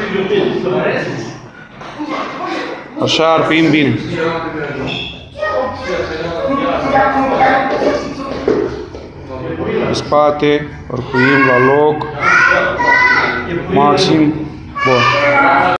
Așa ar fi bine. În spate, parcuim la loc, maxim, bun.